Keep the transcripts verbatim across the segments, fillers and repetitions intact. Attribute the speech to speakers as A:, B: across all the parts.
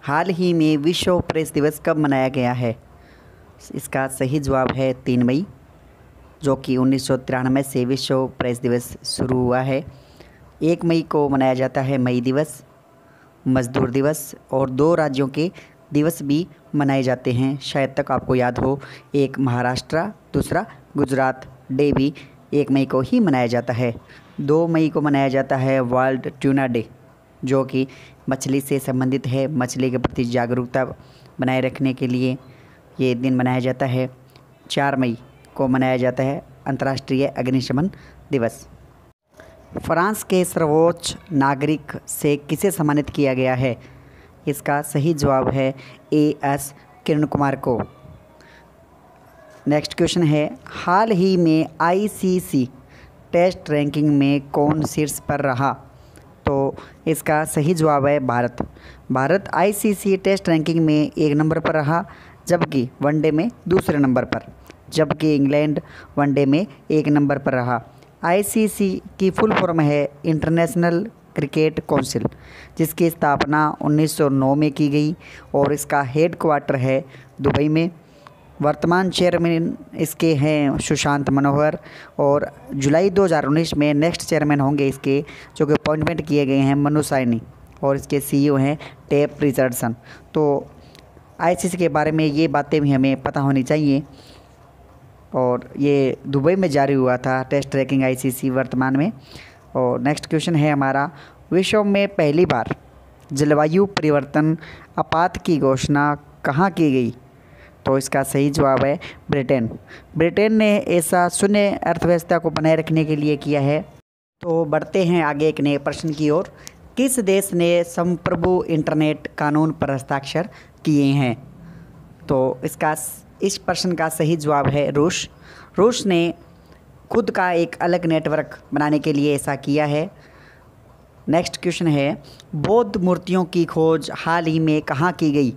A: हाल ही में विश्व प्रेस दिवस कब मनाया गया है? इसका सही जवाब है तीन मई, जो कि उन्नीस सौ तिरानवे से विश्व प्रेस दिवस शुरू हुआ है। एक मई को मनाया जाता है मई दिवस, मजदूर दिवस, और दो राज्यों के दिवस भी मनाए जाते हैं, शायद तक आपको याद हो। एक महाराष्ट्र, दूसरा गुजरात डे भी एक मई को ही मनाया जाता है। दो मई को मनाया जाता है वर्ल्ड ट्यूना डे, जो कि मछली से संबंधित है। मछली के प्रति जागरूकता बनाए रखने के लिए ये दिन मनाया जाता है। चार मई को मनाया जाता है अंतर्राष्ट्रीय अग्निशमन दिवस। फ्रांस के सर्वोच्च नागरिक से किसे सम्मानित किया गया है? इसका सही जवाब है ए एस किरण कुमार को। नेक्स्ट क्वेश्चन है, हाल ही में आई सी सी टेस्ट रैंकिंग में कौन शीर्ष पर रहा? तो इसका सही जवाब है Bharat. Bharat I C C test ranking में एक नंबर पर रहा, जबकि वनडे में दूसरे नंबर पर, जबकि इंग्लैंड वनडे में एक नंबर पर रहा। आई सी सी की फुल फॉर्म है इंटरनेशनल क्रिकेट काउंसिल, जिसकी स्थापना उन्नीस सौ नौ में की गई और इसका हेड क्वार्टर है दुबई में। वर्तमान चेयरमैन इसके हैं सुशांत मनोहर, और जुलाई दो हज़ार उन्नीस में नेक्स्ट चेयरमैन होंगे इसके, जो कि अपॉइंटमेंट किए गए हैं मनु साइनी, और इसके सी ई ओ हैं टेप रिचर्डसन। तो आई सी सी के बारे में ये बातें भी हमें पता होनी चाहिए, और ये दुबई में जारी हुआ था टेस्ट रैंकिंग आई सी सी वर्तमान में। और नेक्स्ट क्वेश्चन है हमारा, विश्व में पहली बार जलवायु परिवर्तन आपात की घोषणा कहाँ की गई? तो इसका सही जवाब है ब्रिटेन। ब्रिटेन ने ऐसा शून्य अर्थव्यवस्था को बनाए रखने के लिए किया है। तो बढ़ते हैं आगे एक नए प्रश्न की ओर। किस देश ने संप्रभु इंटरनेट कानून पर हस्ताक्षर किए हैं? तो इसका इस प्रश्न का सही जवाब है रूस। रूस ने खुद का एक अलग नेटवर्क बनाने के लिए ऐसा किया है। नेक्स्ट क्वेश्चन है, बौद्ध मूर्तियों की खोज हाल ही में कहाँ की गई?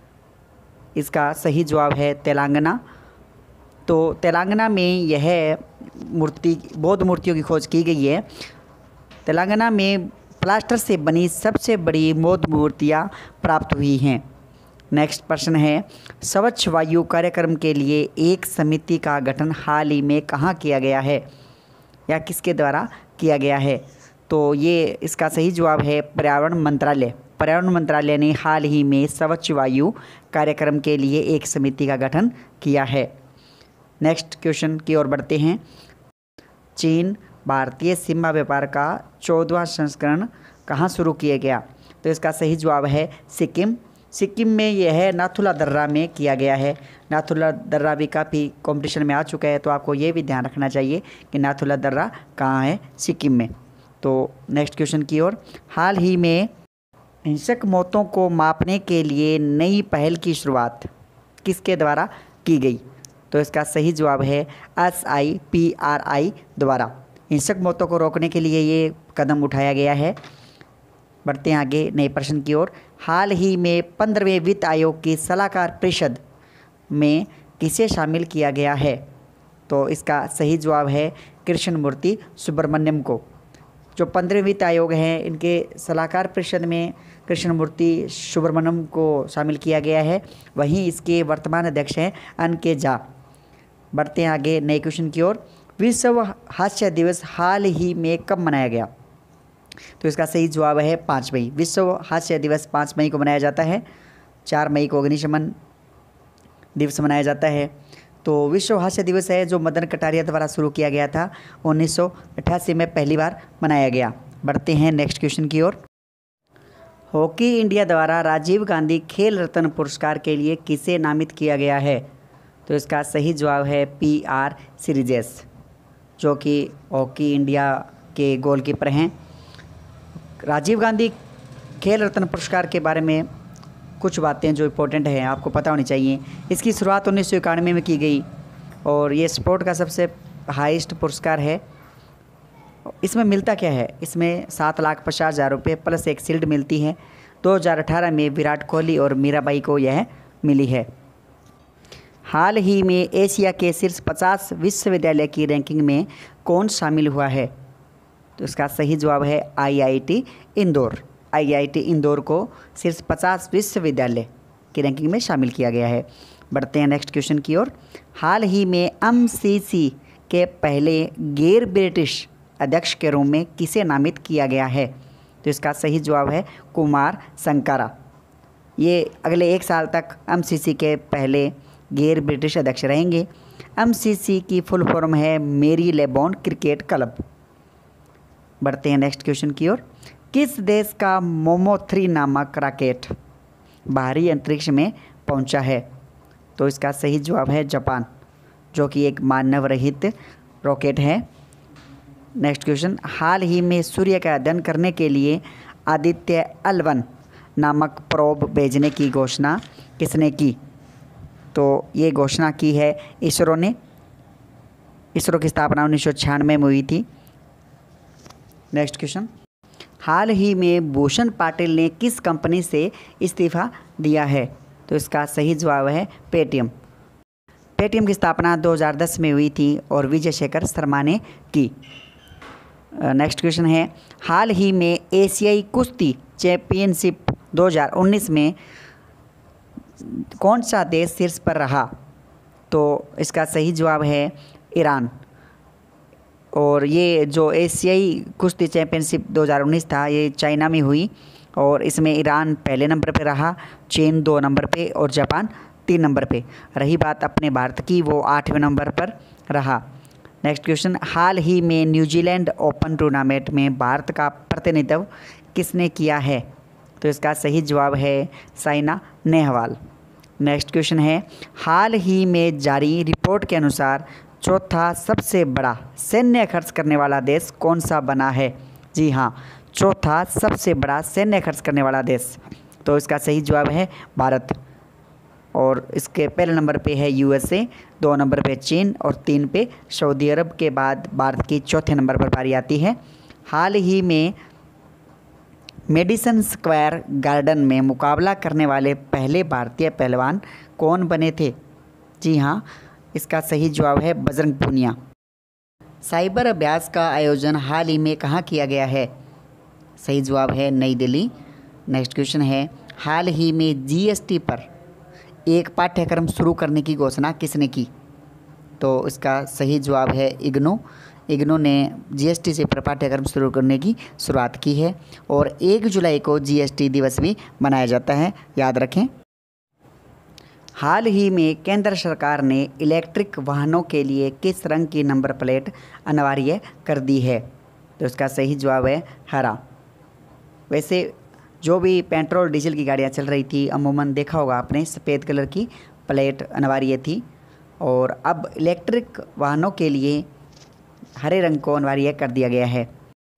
A: इसका सही जवाब है तेलंगाना। तो तेलंगाना में यह मूर्ति बौद्ध मूर्तियों की खोज की गई है। तेलंगाना में प्लास्टर से बनी सबसे बड़ी बौद्ध मूर्तियाँ प्राप्त हुई हैं। नेक्स्ट प्रश्न है, स्वच्छ वायु कार्यक्रम के लिए एक समिति का गठन हाल ही में कहाँ किया गया है, या किसके द्वारा किया गया है? तो ये इसका सही जवाब है पर्यावरण मंत्रालय। पर्यावरण मंत्रालय ने हाल ही में स्वच्छ वायु कार्यक्रम के लिए एक समिति का गठन किया है। नेक्स्ट क्वेश्चन की ओर बढ़ते हैं। चीन भारतीय सीमा व्यापार का चौदहवां संस्करण कहाँ शुरू किया गया? तो इसका सही जवाब है सिक्किम। सिक्किम में यह नाथुला दर्रा में किया गया है। नाथुला दर्रा भी काफ़ी कंपटीशन में आ चुका है, तो आपको ये भी ध्यान रखना चाहिए कि नाथुला दर्रा कहाँ है, सिक्किम में। तो नेक्स्ट क्वेश्चन की ओर, हाल ही में हिंसक मौतों को मापने के लिए नई पहल की शुरुआत किसके द्वारा की गई? तो इसका सही जवाब है S I P R I द्वारा। हिंसक मौतों को रोकने के लिए ये कदम उठाया गया है। बढ़ते हैं आगे नए प्रश्न की ओर। हाल ही में पंद्रहवें वित्त आयोग की सलाहकार परिषद में किसे शामिल किया गया है? तो इसका सही जवाब है कृष्णमूर्ति सुब्रमण्यम को। जो पंद्रहवें वित्त आयोग हैं, इनके सलाहकार परिषद में कृष्णमूर्ति सुब्रमण्यम को शामिल किया गया है। वहीं इसके वर्तमान अध्यक्ष हैं एन के झा। बढ़ते हैं आगे नए क्वेश्चन की ओर। विश्व हास्य दिवस हाल ही में कब मनाया गया? तो इसका सही जवाब है पाँच मई। विश्व हास्य दिवस पाँच मई को मनाया जाता है। चार मई को अग्निशमन दिवस मनाया जाता है। तो विश्व हास्य दिवस है जो मदन कटारिया द्वारा शुरू किया गया था, उन्नीस सौ अट्ठासी में पहली बार मनाया गया। बढ़ते हैं नेक्स्ट क्वेश्चन की ओर। हॉकी इंडिया द्वारा राजीव गांधी खेल रत्न पुरस्कार के लिए किसे नामित किया गया है? तो इसका सही जवाब है पी आर सीरीजेस, जो कि हॉकी इंडिया के गोलकीपर हैं। राजीव गांधी खेल रत्न पुरस्कार के बारे में कुछ बातें जो इम्पोर्टेंट हैं आपको पता होनी चाहिए। इसकी शुरुआत उन्नीस सौ इक्यानवे में की गई और ये स्पोर्ट का सबसे हाईएस्ट पुरस्कार है। इसमें मिलता क्या है? इसमें सात लाख पचास हज़ार रुपये प्लस एक शील्ड मिलती है। दो हज़ार अठारह में विराट कोहली और मीराबाई को यह मिली है। हाल ही में एशिया के शीर्ष पचास विश्वविद्यालय की रैंकिंग में कौन शामिल हुआ है? तो इसका सही जवाब है I I T Indore. IIT Indore को शीर्ष पचास विश्वविद्यालय की रैंकिंग में शामिल किया गया है। बढ़ते हैं नेक्स्ट क्वेश्चन की ओर। हाल ही में एमसीसी के पहले गैर ब्रिटिश अध्यक्ष के रूप में किसे नामित किया गया है? तो इसका सही जवाब है कुमार संकारा। ये अगले एक साल तक एमसीसी के पहले गैर ब्रिटिश अध्यक्ष रहेंगे। एमसीसी की फुल फॉर्म है मेरी लेबॉन क्रिकेट क्लब। बढ़ते हैं नेक्स्ट क्वेश्चन की ओर। किस देश का मोमो थ्री नामक रॉकेट बाहरी अंतरिक्ष में पहुंचा है? तो इसका सही जवाब है जापान, जो कि एक मानव रहित रॉकेट है। Next question. हाल ही में सूर्य का अध्ययन करने के लिए आदित्य एल वन नामक प्रोब भेजने की घोषणा किसने की? तो ये घोषणा की है इसरो ने। इसरो की स्थापना उन्नीस सौ छियानवे में हुई थी। Next question. हाल ही में भूषण पाटिल ने किस कंपनी से इस्तीफा दिया है? तो इसका सही जवाब है पेटीएम। पेटीएम की स्थापना दो हज़ार दस में हुई थी और विजय शेखर शर्मा ने की। नेक्स्ट क्वेश्चन है। हाल ही में एशियाई कुश्ती चैंपियनशिप दो हज़ार उन्नीस में कौन सा देश शीर्ष पर रहा? तो इसका सही जवाब है ईरान। और ये जो एशियाई कुश्ती चैंपियनशिप दो हज़ार उन्नीस था, ये चाइना में हुई और इसमें ईरान पहले नंबर पे रहा, चीन दो नंबर पे और जापान तीन नंबर पे। रही बात अपने भारत की, वो आठवें नंबर पर रहा। Next question. हाल ही में न्यूजीलैंड ओपन टूर्नामेंट में भारत का प्रतिनिधित्व किसने किया है? तो इसका सही जवाब है साइना नेहवाल। नेक्स्ट क्वेश्चन है। हाल ही में जारी रिपोर्ट के अनुसार चौथा सबसे बड़ा सैन्य खर्च करने वाला देश कौन सा बना है? जी हाँ, चौथा सबसे बड़ा सैन्य खर्च करने वाला देश। तो इसका सही जवाब है भारत। और इसके पहले नंबर पे है यूएसए, दो नंबर पे चीन और तीन पे सऊदी अरब के बाद भारत की चौथे नंबर पर पारी आती है। हाल ही में मेडिसन स्क्वायर गार्डन में मुकाबला करने वाले पहले भारतीय पहलवान कौन बने थे? जी हाँ, इसका सही जवाब है बजरंग पूनिया। साइबर अभ्यास का आयोजन हाल ही में कहाँ किया गया है? सही जवाब है नई दिल्ली। नेक्स्ट क्वेश्चन है। हाल ही में जीएसटी पर एक पाठ्यक्रम शुरू करने की घोषणा किसने की? तो इसका सही जवाब है इग्नू। इग्नू ने जीएसटी से पर पाठ्यक्रम शुरू करने की शुरुआत की है और एक जुलाई को जीएसटी दिवस भी मनाया जाता है, याद रखें। हाल ही में केंद्र सरकार ने इलेक्ट्रिक वाहनों के लिए किस रंग की नंबर प्लेट अनिवार्य कर दी है? तो इसका सही जवाब है हरा। वैसे जो भी पेट्रोल डीजल की गाड़ियाँ चल रही थी, अमूमन देखा होगा आपने, सफ़ेद कलर की प्लेट अनिवार्य थी और अब इलेक्ट्रिक वाहनों के लिए हरे रंग को अनिवार्य कर दिया गया है।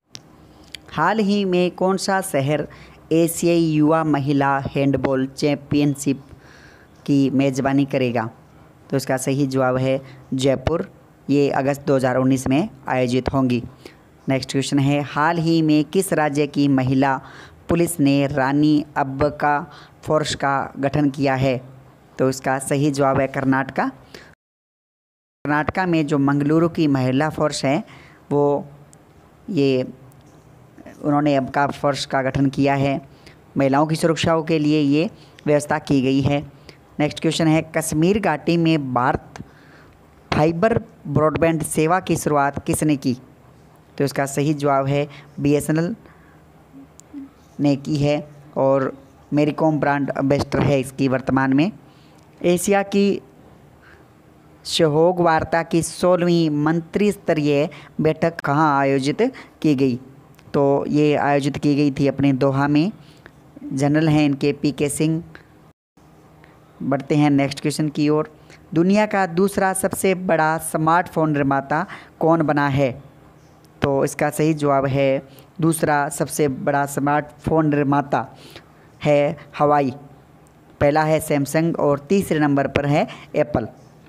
A: हाल ही में कौन सा शहर एशियाई युवा महिला हैंडबॉल चैंपियनशिप की मेज़बानी करेगा? तो इसका सही जवाब है जयपुर। ये अगस्त दो हज़ार उन्नीस में आयोजित होंगी। नेक्स्ट क्वेश्चन है। हाल ही में किस राज्य की महिला पुलिस ने रानी अब्बका फोर्स का गठन किया है? तो इसका सही जवाब है कर्नाटका। कर्नाटका में जो मंगलुरु की महिला फोर्स है, वो ये उन्होंने अब्बका फोर्स का गठन किया है। महिलाओं की सुरक्षाओं के लिए ये व्यवस्था की गई है। नेक्स्ट क्वेश्चन है। कश्मीर घाटी में भारत फाइबर ब्रॉडबैंड सेवा की शुरुआत किसने की? तो इसका सही जवाब है बीएसएनएल ने की है और मेरीकॉम ब्रांड एम्बेसडर है इसकी वर्तमान में। एशिया की सहयोग वार्ता की सोलहवीं मंत्री स्तरीय बैठक कहाँ आयोजित की गई? तो ये आयोजित की गई थी अपने दोहा में। जनरल हैं इनके पी के सिंह। बढ़ते हैं नेक्स्ट क्वेश्चन की ओर। दुनिया का दूसरा सबसे बड़ा स्मार्टफोन निर्माता कौन बना है? तो इसका सही जवाब है दूसरा सबसे बड़ा स्मार्टफोन निर्माता है हवाई। पहला है सैमसंग और तीसरे नंबर पर है एप्पल।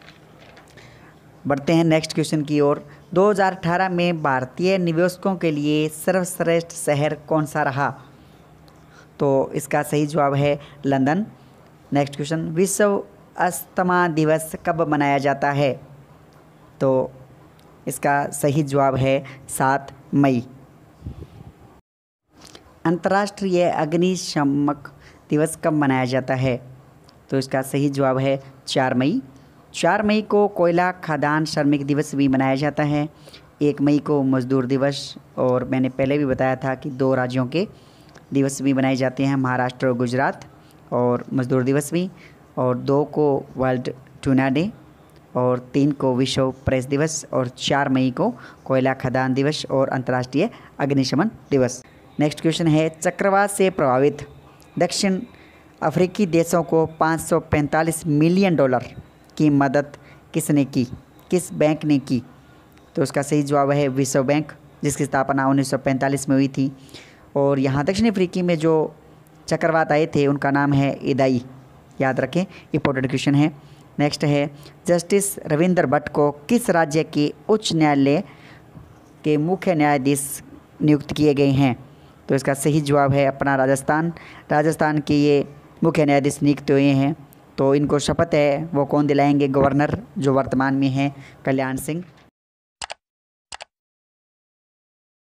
A: बढ़ते हैं नेक्स्ट क्वेश्चन की ओर। दो हज़ार अठारह में भारतीय निवेशकों के लिए सर्वश्रेष्ठ शहर कौन सा रहा? तो इसका सही जवाब है लंदन। Next question. विश्व अस्थमा दिवस कब मनाया जाता है? तो इसका सही जवाब है सात मई। अंतर्राष्ट्रीय अग्निशमन दिवस कब मनाया जाता है? तो इसका सही जवाब है चार मई। चार मई को कोयला खदान श्रमिक दिवस भी मनाया जाता है। एक मई को मजदूर दिवस, और मैंने पहले भी बताया था कि दो राज्यों के दिवस भी मनाए जाते हैं, महाराष्ट्र और गुजरात, और मजदूर दिवस भी। और दो को वर्ल्ड टूना डे, और तीन को विश्व प्रेस दिवस, और चार मई को कोयला खदान दिवस और अंतर्राष्ट्रीय अग्निशमन दिवस। नेक्स्ट क्वेश्चन है, चक्रवात से प्रभावित दक्षिण अफ्रीकी देशों को पाँच सौ पैंतालीस मिलियन डॉलर की मदद किसने की, किस बैंक ने की? तो उसका सही जवाब है विश्व बैंक, जिसकी स्थापना उन्नीस सौ पैंतालीस में हुई थी। और यहाँ दक्षिण अफ्रीकी में जो चक्रवात आए थे उनका नाम है इदाई, याद रखें, इंपॉर्टेंट क्वेश्चन है। नेक्स्ट है, जस्टिस रविंदर भट्ट को किस राज्य के उच्च न्यायालय के मुख्य न्यायाधीश नियुक्त किए गए हैं? तो इसका सही जवाब है अपना राजस्थान। राजस्थान के ये मुख्य न्यायाधीश नियुक्त हुए हैं। तो इनको शपथ है वो कौन दिलाएंगे? गवर्नर, जो वर्तमान में हैं कल्याण सिंह